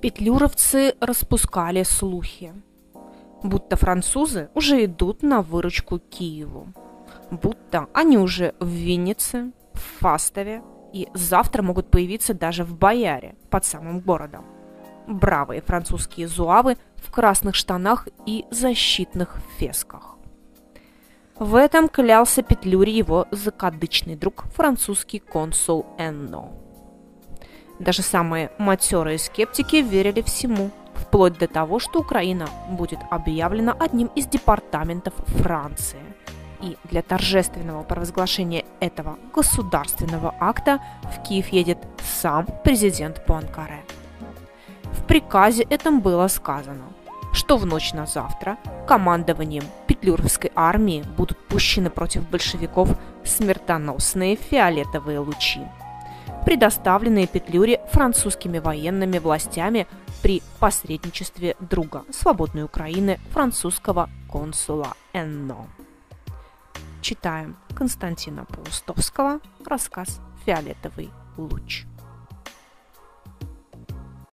Петлюровцы распускали слухи, будто французы уже идут на выручку Киеву, будто они уже в Виннице, в Фастове и завтра могут появиться даже в Бояре, под самым городом. Бравые французские зуавы в красных штанах и защитных фесках. В этом клялся Петлюре его закадычный друг, французский консул Энно. Даже самые матерые скептики верили всему, вплоть до того, что Украина будет объявлена одним из департаментов Франции. И для торжественного провозглашения этого государственного акта в Киев едет сам президент Пуанкаре. В приказе этом было сказано, что в ночь на завтра командованием Петлюровской армии будут пущены против большевиков смертоносные фиолетовые лучи, предоставленные Петлюре французскими военными властями при посредничестве друга свободной Украины, французского консула Энно. Читаем Константина Паустовского рассказ «Фиолетовый луч».